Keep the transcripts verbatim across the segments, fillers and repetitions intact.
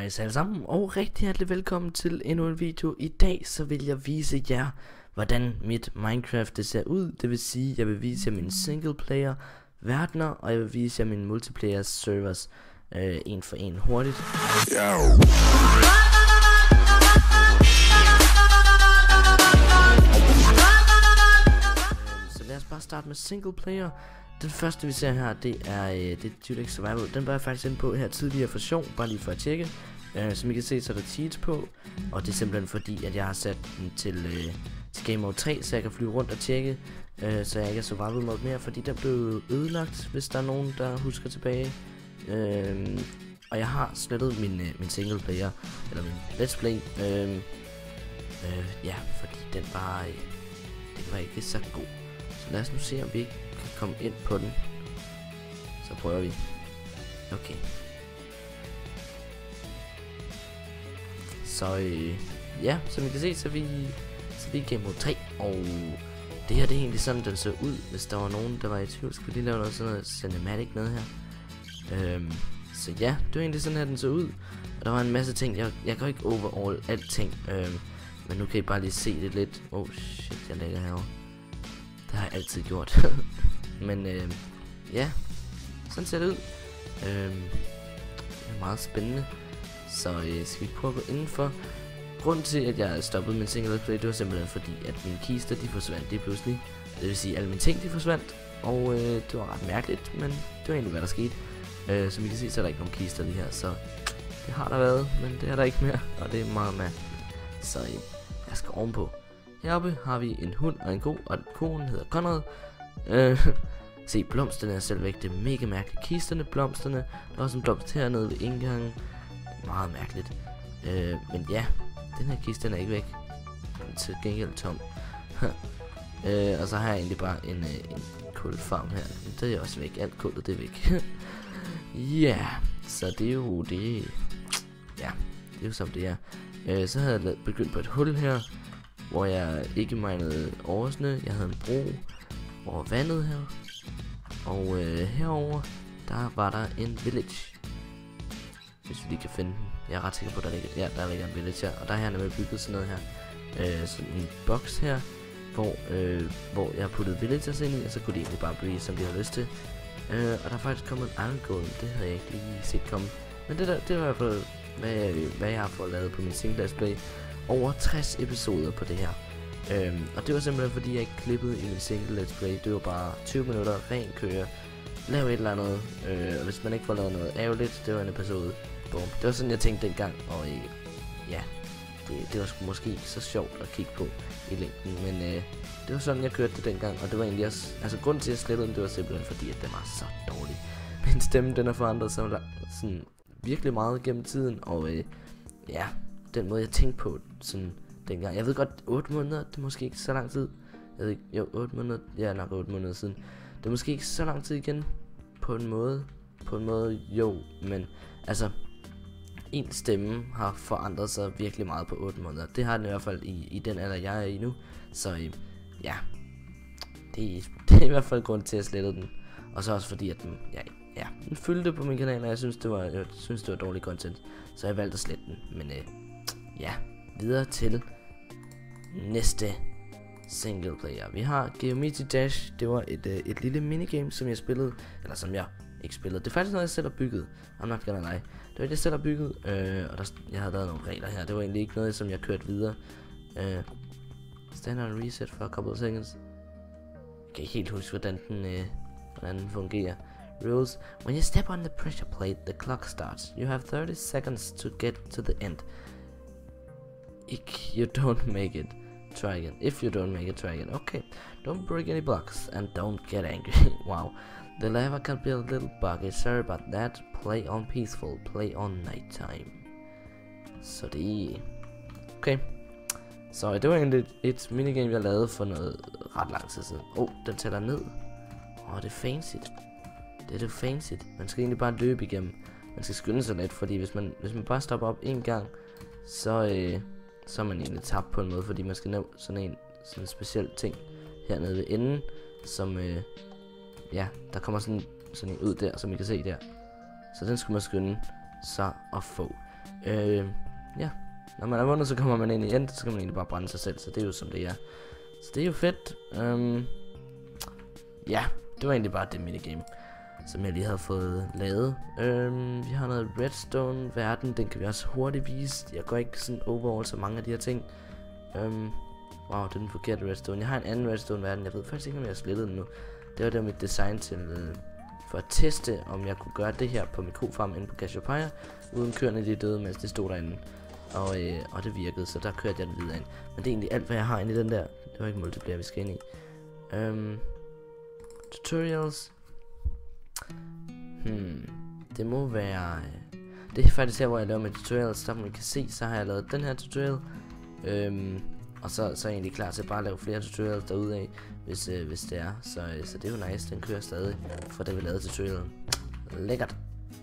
Hej alle sammen, og rigtig hjertelig velkommen til endnu en video. I dag så vil jeg vise jer, hvordan mit Minecraft det ser ud. Det vil sige, jeg vil vise jer mine single player verdener, og jeg vil vise jer mine multiplayer servers øh, en for en hurtigt. Så lad os bare starte med single player. Den første vi ser her, det er øh, det er Dudex Survival. Den var jeg faktisk inde på her tidligere for sjov, bare lige for at tjekke. øh, Som I kan se, så er der cheats på. Og det er simpelthen fordi, at jeg har sat den til, øh, til Game Mode tre, så jeg kan flyve rundt og tjekke, øh, så jeg ikke er Survival Mode mere, fordi den blev ødelagt, hvis der er nogen, der husker tilbage. øh, Og jeg har slettet min, øh, min single player, eller min let's play, øh, øh, ja, fordi den var, øh, den var ikke så god. Så lad os nu se, om vi ikke kan komme ind på den. Så prøver vi. Okay. Så øh, ja, som I kan se, så er vi, så er vi i Game Mode tre. Og det her, det er egentlig sådan, den ser ud. Hvis der var nogen, der var i tvivl, skulle vi lige lave noget sådan noget cinematic med her. øhm, Så ja, det var egentlig sådan her, den så ud. Og der var en masse ting. Jeg, jeg kan ikke overall alting, øhm, men nu kan I bare lige se det lidt. Oh shit, jeg lægger herovre. Det har jeg altid gjort. Men øh, ja, sådan ser det ud. øh, Det er meget spændende. Så øh, skal vi prøve at gå indenfor. Grunden til at jeg stoppede min single play, det var simpelthen fordi at mine kister de forsvandt lige pludselig. Det vil sige at alle mine ting de forsvandt. Og øh, det var ret mærkeligt, men det var egentlig hvad der skete. øh, Som I kan se, så er der ikke nogen kister lige her. Så det har der været, men det er der ikke mere. Og det er meget mærkeligt. Så øh, jeg skal ovenpå. Heroppe har vi en hund og en ko, og koen hedder Conrad. Øh, se, blomsterne er selv væk. Det er mega mærkeligt. Kisterne, blomsterne. Der er også en blomst hernede ved indgangen. Meget mærkeligt. Øh, men ja, den her kiste den er ikke væk. Den er til gengæld tom. øh, og så har jeg egentlig bare en, øh, en kulfarm her. Det er også væk. Alt kullet det er væk. Ja, yeah, så det er jo det. Ja, det er jo som det er. Øh, så havde jeg begyndt på et hul her, hvor jeg ikke minede oversne. Jeg havde en bro over vandet her. Og øh, herover der var der en village. Hvis vi lige kan finde den. Jeg er ret sikker på at der ligger, ja, der ligger en village her. Og der har jeg nemlig bygget sådan noget her. øh, Sådan en boks her, hvor, øh, hvor jeg har puttet villagers ind i. Og så kunne de egentlig bare blive som de har lyst til. øh, Og der er faktisk kommet en iron golem. Det havde jeg ikke lige set komme. Men det der, det var i hvert fald hvad jeg, hvad jeg har fået lavet på min single play. Over tres episoder på det her. øhm, Og det var simpelthen fordi jeg ikke klippede i min single let's play. Det var bare tyve minutter, ren køre. Lav et eller andet. øh, Og hvis man ikke får lavet noget ærgerligt, det var en episode. Boom. Det var sådan jeg tænkte dengang. Og øh, ja, det, det var sgu måske ikke så sjovt at kigge på i længden. Men øh, det var sådan jeg kørte det dengang. Og det var egentlig også, altså grunden til at jeg slettede den, det var simpelthen fordi at den var så dårlig. Min stemme den har forandret sig sådan virkelig meget gennem tiden. Og øh, ja, den måde jeg tænkte på sådan dengang. Jeg ved godt, otte måneder, det er måske ikke så lang tid. Jeg ved ikke, jo, otte måneder, ja nok otte måneder siden. Det er måske ikke så lang tid igen. På en måde, på en måde, jo, men altså, en stemme har forandret sig virkelig meget på otte måneder. Det har den i hvert fald i, i den alder, jeg er i nu. Så øh, ja, det, det er i hvert fald grund til at slette den. Og så også fordi, at den, ja, ja, den fyldte på min kanal, og jeg synes, det var, jeg synes, det var dårlig content. Så jeg valgte at slette den, men øh, ja, videre til næste single player. Vi har Geometry Dash. Det var et, øh, et lille minigame, som jeg spillede. Eller som jeg ikke spillede. Det er faktisk noget, jeg selv har bygget. I'm not gonna lie. Det var det, jeg selv har bygget. øh, Og der, jeg havde lavet nogle regler her. Det var egentlig ikke noget, som jeg kørte videre. øh, Standard reset for a couple of seconds. Jeg kan ikke helt huske, hvordan den, øh, hvordan den fungerer. Rules. When you step on the pressure plate, the clock starts. You have thirty seconds to get to the end. If you don't make it, try again. If you don't make it, try again. Okay. Don't break any blocks and don't get angry. Wow. The lava can be a little buggy. Sorry about that. Play on peaceful. Play on nighttime. Så det. Okay. Så det var egentlig et, et minigame, jeg lavede for noget ret lang tid siden. Åh, oh, den tæller ned. Åh, oh, det er fancy. Det er det fancy. Man skal egentlig bare løbe igennem. Man skal skynde sig lidt, fordi hvis man, hvis man bare stopper op en gang, så, øh, så er man egentlig tabt på en måde, fordi man skal nå sådan en, sådan en speciel ting hernede ved enden, som, øh, ja, der kommer sådan, sådan en ud der, som I kan se der. Så den skulle man skynde sig at få. Øh, ja. Når man er vundet, så kommer man ind i end, så kan man egentlig bare brænde sig selv, så det er jo som det er. Så det er jo fedt. Um, ja, det var egentlig bare det minigame, som jeg lige havde fået lavet. Um, vi har noget redstone-verden, den kan vi også hurtigt vise. Jeg går ikke sådan overall så mange af de her ting. Um, wow, det er den forkerte redstone. Jeg har en anden redstone-verden, jeg ved faktisk ikke, om jeg har slettet den nu. Det var det mit design til, uh, for at teste, om jeg kunne gøre det her på min kofarm inde på Cassiopeia, uden køerne de døde, mens det stod derinde. Og, øh, og det virkede, så der kørte jeg den videre ind. Men det er egentlig alt, hvad jeg har inde i den der. Det var ikke multiplayer, vi skal ind i. Um, tutorials. Hmm. Det må være... Øh, det er faktisk her, hvor jeg laver mit tutorials. Der, hvor man kan se, så har jeg lavet den her tutorial. Um, og så, så er jeg egentlig klar til at bare lave flere tutorials derude af, hvis, øh, hvis det er. Så, øh, så det er jo nice, den kører stadig, for da vi lavede tutorialen. Lækkert.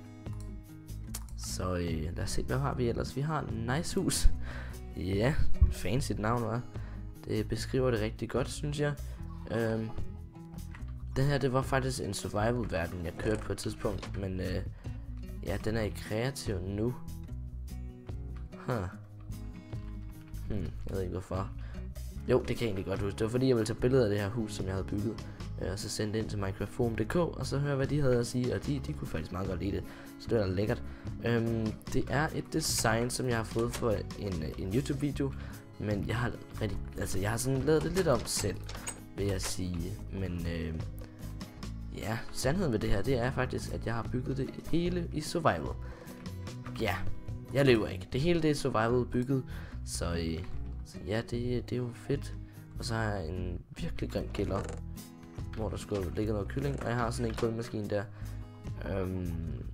Så øh, lad os se, hvad har vi ellers? Vi har en nice hus. Ja, fancy navn, hva'? Det beskriver det rigtig godt, synes jeg. øhm, Den her, det var faktisk en survival verden, jeg kørte på et tidspunkt. Men øh, ja, den er i kreativ nu. Huh. Hmm, jeg ved ikke hvorfor. Jo, det kan jeg egentlig godt huske. Det var fordi, jeg ville tage billeder af det her hus, som jeg havde bygget, øh, og så sende det ind til Minecraft Forum punktum d k, og så høre, hvad de havde at sige, og de, de kunne faktisk meget godt lide det. Så det var da lækkert. Øhm, det er et design, som jeg har fået for en, en YouTube-video, men jeg har rigtig, altså jeg har sådan lavet det lidt om selv, vil jeg sige. Men øh, ja, sandheden ved det her, det er faktisk, at jeg har bygget det hele i survival. Ja, jeg lever ikke. Det hele det er survival bygget, så... Øh, Så ja, det, det er jo fedt. Og så har jeg en virkelig grim kælder, hvor der skulle ligge noget kylling, og jeg har sådan en kulmaskine der. Øhm,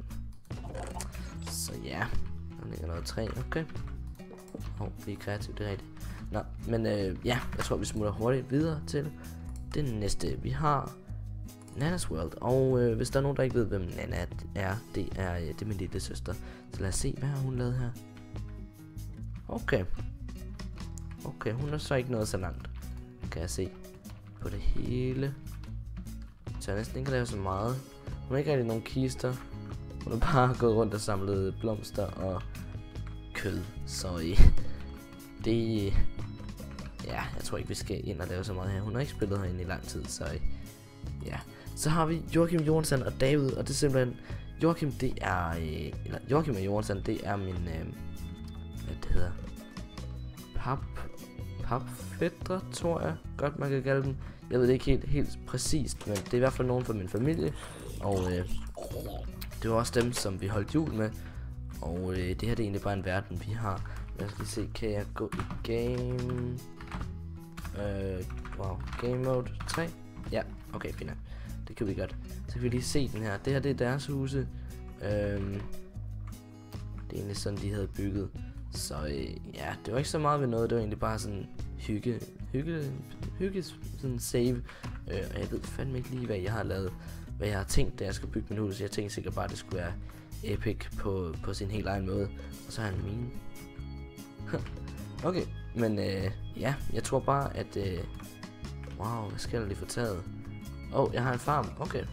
så ja, der ligger noget træ, okay. Åh, oh, vi er kreative, det er rigtigt. Nå, men øh, ja, jeg tror vi smutter hurtigt videre til det næste. Vi har Nanas World, og øh, hvis der er nogen, der ikke ved, hvem Nana er, det er, øh, det er min lille søster. Så lad os se, hvad har hun lavet her. Okay. Okay, hun er så ikke nået så langt, kan jeg se på det hele. Så jeg næsten ikke kan lave så meget. Hun har ikke rigtig nogen kister. Hun har bare gået rundt og samlet blomster og kød. Så øh, det... Ja, jeg tror ikke vi skal ind og lave så meget her. Hun har ikke spillet herinde i lang tid, så øh, ja. Så har vi Joachim Johansson og David, og det er simpelthen... Joachim, det er... Øh, eller Joachim og Johansson, det er min... Øh, hvad det hedder... Pap... papfædre, tror jeg godt man kan kalde dem. Jeg ved det ikke helt, helt præcist, men det er i hvert fald nogen fra min familie. Og øh, det var også dem, som vi holdt jul med. Og øh, det her det er egentlig bare en verden, vi har. Lad os lige se, kan jeg gå i game... Øh, wow, game mode tre? Ja, okay, fint. Det kan vi godt. Så kan vi lige se den her. Det her det er deres huse. Øh, det er egentlig sådan, de havde bygget. Så øh, ja, det var ikke så meget ved noget, det var egentlig bare sådan hygge, hygge, hygge sådan save. Øh, og jeg ved fandme ikke lige, hvad jeg har lavet, hvad jeg har tænkt, da jeg skal bygge min hus. Jeg tænkte sikkert bare, at det skulle være epic på, på sin helt egen måde. Og så har jeg en mine. Okay, men øh, ja, jeg tror bare, at... Øh, wow, hvad skal der lige få taget? Åh, oh, jeg har en farm, okay.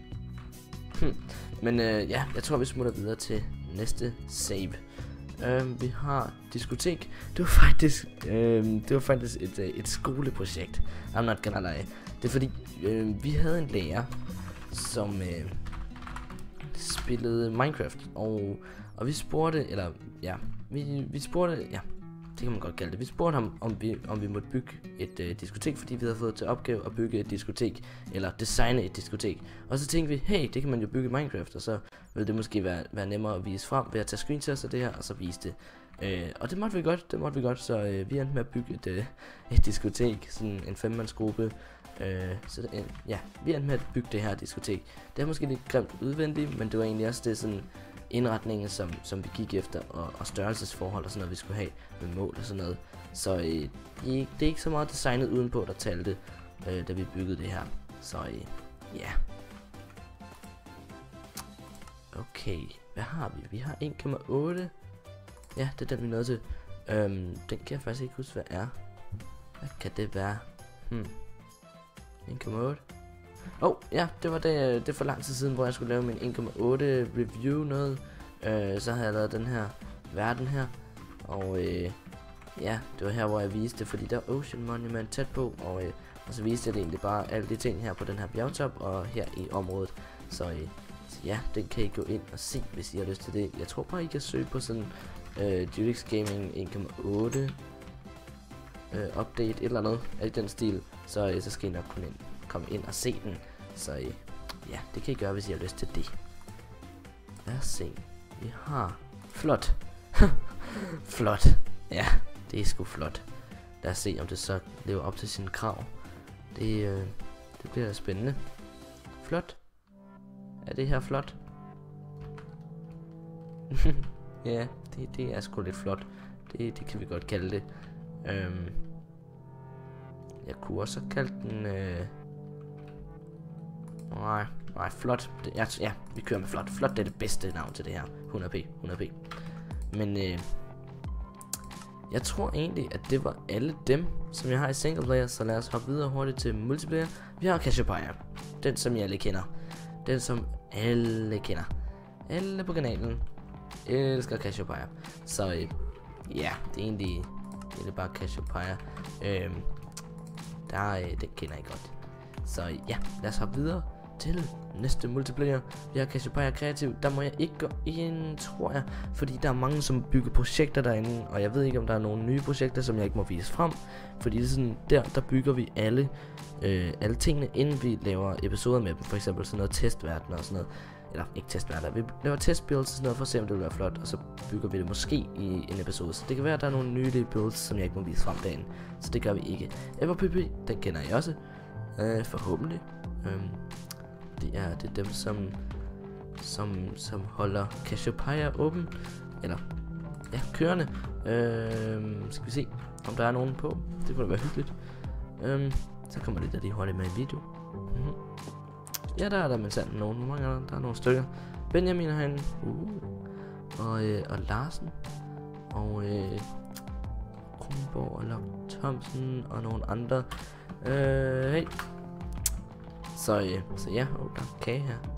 Men øh, ja, jeg tror, vi smutter videre til næste save. Uh, vi har diskotek. Det var faktisk uh, det var faktisk et, uh, et skoleprojekt. I'm not gonna lie. Det er fordi uh, vi havde en lærer, som uh, spillede Minecraft, og og vi spurgte, eller ja, vi vi spurgte, ja, det kan man godt kalde det. Vi spurgte ham, om vi om vi måtte bygge et uh, diskotek, fordi vi havde fået til opgave at bygge et diskotek, eller designe et diskotek. Og så tænkte vi, hey, det kan man jo bygge i Minecraft, og så vil det måske være, være nemmere at vise frem ved at tage screenshots af det her, og så vise det. Øh, og det måtte vi godt, det måtte vi godt, så øh, vi endte med at bygge et, øh, et diskotek, sådan en femmandsgruppe. Øh, så det, øh, ja, vi endte med at bygge det her diskotek. Det er måske lidt grimt udvendigt, men det var egentlig også det sådan indretningen, som, som vi gik efter, og, og størrelsesforhold og sådan noget, vi skulle have med mål og sådan noget. Så øh, det er ikke så meget designet udenpå, der talte, øh, da vi byggede det her. Så øh, ja. Okay, hvad har vi? Vi har en komma otte. Ja, det er den, vi er nødt til. Øhm, den kan jeg faktisk ikke huske, hvad er. Hvad kan det være? Hmm. en komma otte. Åh, oh, ja, det var det, det for lang tid siden, hvor jeg skulle lave min en komma otte review noget. Øh, så havde jeg lavet den her verden her. Og øh, ja, det var her, hvor jeg viste det, fordi der er Ocean Monument tæt på, og, øh, og så viste jeg det egentlig bare alle de ting her på den her bjergtop og her i området. Så, øh, så ja, den kan I gå ind og se, hvis I har lyst til det. Jeg tror bare, I kan søge på sådan øh, Judix Gaming en komma otte øh, update, et eller andet af den stil, så, øh, så skal I nok kunne ind, komme ind og se den. Så øh, ja, det kan I gøre, hvis I har lyst til det. Lad os se. Vi har flot. Flot. Ja, det er sgu flot. Lad os se, om det så lever op til sine krav. Det, øh, det bliver spændende. Flot. Er det her flot? Ja, det, det er sgu lidt flot. Det, det kan vi godt kalde det. Øhm, jeg kunne også have kaldt den... Øh, nej, nej, flot. Det, ja, ja, vi kører med flot. Flot, det er det bedste navn til det her. hundrede p, hundrede p. Men øh, jeg tror egentlig, at det var alle dem, som jeg har i single player. Så lad os hoppe videre hurtigt til multiplayer. Vi har Cassiopeia. Den, som I alle kender. Den, som alle kender. Alle på kanalen elsker Cassiopeia. Så øh, ja, det er egentlig, det er bare Cassiopeia. Øh, der, øh, den kender I godt. Så ja, lad os hoppe videre til næste multiplayer. Vi har Cassiopeia Kreativ. Der må jeg ikke gå ind, tror jeg, fordi der er mange, som bygger projekter derinde, og jeg ved ikke, om der er nogle nye projekter, som jeg ikke må vise frem, fordi det er sådan, der, der bygger vi alle, øh, alle tingene, inden vi laver episoder med dem, for eksempel sådan noget testverden og sådan noget, eller ikke testverden, vi laver testbuilds og sådan noget, for at se, om det vil være flot, og så bygger vi det måske i en episode, så det kan være, at der er nogle nye builds, som jeg ikke må vise frem derinde, så det gør vi ikke. Ever P P, den kender jeg også, øh, forhåbentlig. Øh, Det er, det er dem, som, som, som holder Cassiopeia åben. Eller, ja, kørende. Øhm, skal vi se, om der er nogen på. Det kunne da være hyggeligt. Øhm, så kommer det der lige hurtigt med en video. Mm-hmm. Ja, der er der med sandt nogen. Hvor mange er der? Der er nogle stykker. Benjamin er herinde. Uh. Og, øh, og Larsen. Og øh, Kronborg og Lok Thomsen og nogle andre. Øh, hey. Så, øh, så ja, oh, der er kage her.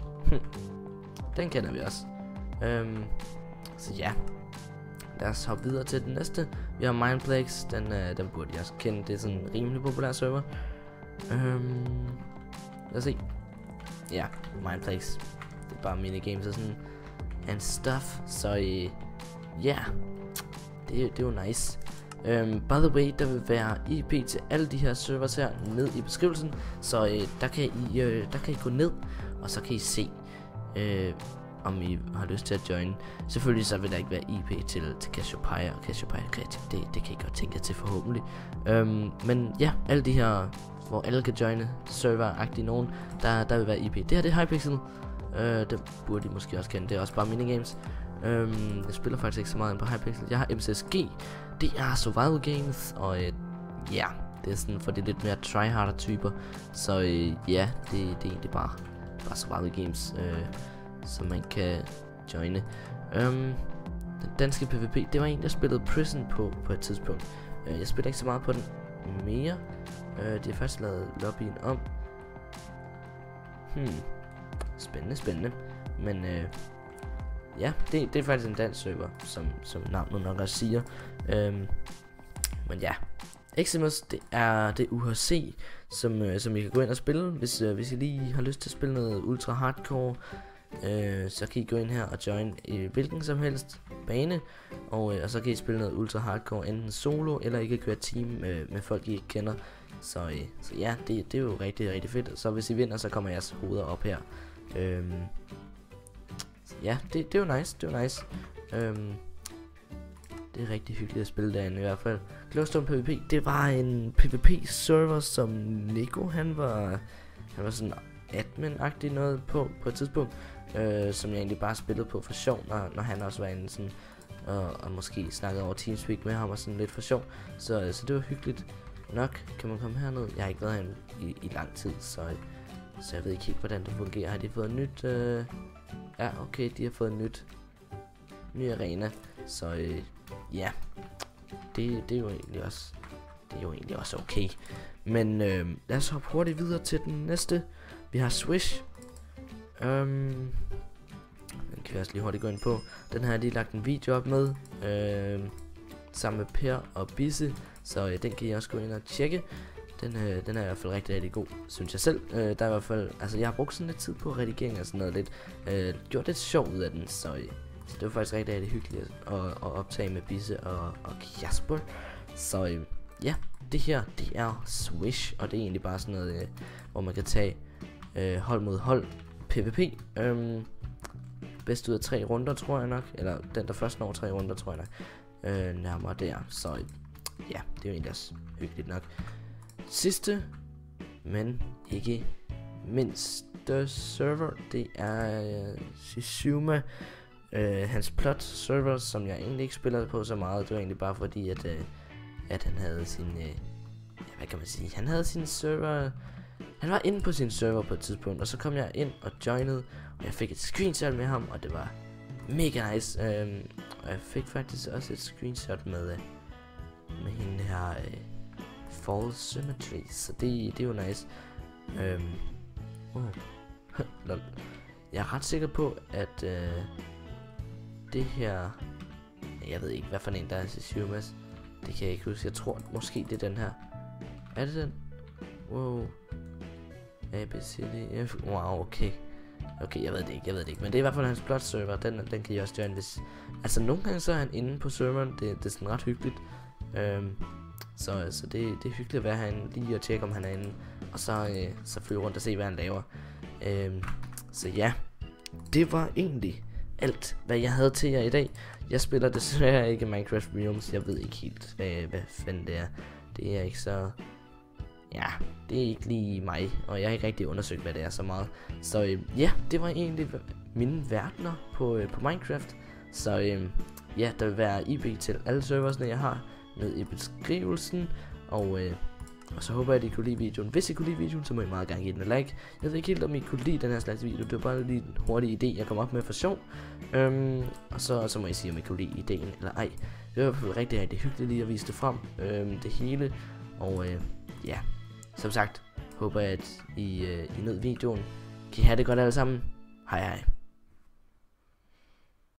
Den kender vi også. Øhm, så ja, lad os hoppe videre til den næste. Vi har Mindplex, den, øh, den burde jeg også kende. Det er sådan en rimelig populær server. Øhm, lad os se. Ja, Mindplex. Det er bare minigames og sådan and stuff. Så øh, ja, yeah. det, det er jo nice. Um, by the way, der vil være I P til alle de her servers her ned i beskrivelsen, så uh, der, kan I, uh, der kan I gå ned, og så kan I se, uh, om I har lyst til at join. Selvfølgelig så vil der ikke være I P til, til Cassiopeia og Cassiopeia Kreativ, det, det kan I godt tænke jer til forhåbentlig. Um, men ja, alle de her, hvor alle kan joine server-agtige nogen, der, der vil være I P. Det her det er Hypixel, uh, det burde I måske også kende, det er også bare minigames. Um, jeg spiller faktisk ikke så meget ind på Hypixel. Jeg har M C S G. Det er survival games. Og øh, ja, det er sådan for det lidt mere tryharder typer. Så øh, ja, det, det er egentlig bare, bare survival games, øh, som man kan joine. um, Den danske PvP, det var en jeg spillede Prison på på et tidspunkt. uh, Jeg spiller ikke så meget på den mere. uh, De har faktisk lavet lobbyen om. Hmm Spændende, spændende. Men øh, ja, det, det er faktisk en dansk server, som, som navnet nok også siger. Øhm, men ja, Eximus, det er det U H C, som, øh, som I kan gå ind og spille, hvis, øh, hvis I lige har lyst til at spille noget ultra hardcore. Øh, så kan I gå ind her og join i hvilken som helst bane, og, øh, og så kan I spille noget ultra hardcore, enten solo, eller I kan køre team med, med folk I ikke kender. Så, øh, så ja, det, det er jo rigtig, rigtig fedt. Så hvis I vinder, så kommer jeres hoveder op her. Øhm, Ja, det, det er jo nice, det er jo nice. Øhm, det er rigtig hyggeligt at spille derinde i hvert fald. Glowstone PvP, det var en PvP-server, som Nico, han var, han var sådan admin-agtig noget på, på et tidspunkt. Øh, som jeg egentlig bare spillede på for sjov, når, når han også var inde sådan, og, og måske snakkede over Teamspeak med ham og sådan lidt for sjov. Så, så det var hyggeligt nok. Kan man komme herned? Jeg har ikke været herinde i, i lang tid, så, så jeg ved ikke helt, hvordan det fungerer. Har de fået nyt... Øh Ja, okay, de har fået en nyt ny arena, så øh, ja, det, det er jo egentlig også, det er jo egentlig også okay. Men øh, lad os hoppe hurtigt videre til den næste. Vi har Swish. Um, den kan vi også lige hurtigt gå ind på. Den har jeg lige lagt en video op med, øh, sammen med Per og Bisse, så øh, den kan I også gå ind og tjekke. Den, øh, den er i hvert fald rigtig, rigtig god, synes jeg selv. Øh, der er i hvert fald, altså jeg har brugt sådan lidt tid på redigering og sådan noget lidt, øh, gjort lidt sjov ud af den, så, øh, så det var faktisk rigtig, rigtig hyggeligt at, at, at optage med Bisse og, og Kasper. Så øh, ja, det her, det er Swish, og det er egentlig bare sådan noget, øh, hvor man kan tage øh, hold mod hold, PvP. Øh, bedst ud af tre runder, tror jeg nok, eller den der først når tre runder, tror jeg nok, øh, nærmere der. Så øh, ja, det er jo egentlig også hyggeligt nok. Sidste, men ikke mindste server, det er uh, Shizuma, uh, hans plot server, som jeg egentlig ikke spiller på så meget. Det var egentlig bare fordi, at, uh, at han havde sin, uh, ja, hvad kan man sige, han havde sin server, han var inde på sin server på et tidspunkt, og så kom jeg ind og joinede, og jeg fik et screenshot med ham, og det var mega nice. Um, og jeg fik faktisk også et screenshot med, uh, med hende her, uh, Fall Symmetry, så det, det er jo nice. Øhm, oh. Jeg er ret sikker på, at øh, det her, jeg ved ikke hvad for en der er Shizumas, det kan jeg ikke huske. Jeg tror måske det er den her. Er det den? Wow. A B C D F. Wow, okay. Okay, jeg ved det ikke, jeg ved det ikke. Men det er i hvert fald hans plot server. Den, den kan I også join, hvis... Altså nogle gange så er han inde på serveren. Det, det er sådan ret hyggeligt. Øhm, Så, så det, det er hyggeligt at være herinde, lige at tjekke om han er inde, og så, øh, så flyve rundt og se hvad han laver. Øhm, så ja, det var egentlig alt hvad jeg havde til jer i dag. Jeg spiller desværre ikke Minecraft Realms, jeg ved ikke helt hvad, hvad fanden det er. Det er ikke så, ja, det er ikke lige mig, og jeg har ikke rigtig undersøgt hvad det er så meget. Så øh, ja, det var egentlig mine verdener på, øh, på Minecraft. Så øh, ja, der vil være I P til alle serversne jeg har ned i beskrivelsen, og, øh, og så håber jeg at I kunne lide videoen. Hvis I kunne lide videoen, så må I meget gerne give den en like. Jeg ved ikke helt om I kunne lide den her slags video, det var bare lige en hurtig idé jeg kom op med for sjov. øhm, Og så, så må I sige om I kunne lide ideen eller ej. Det var i hvert fald rigtig rigtig hyggeligt lige at vise det frem, øhm, det hele. Og øh, ja, som sagt håber jeg at I, øh, I nød videoen. Kan I have det godt alle sammen. Hej hej.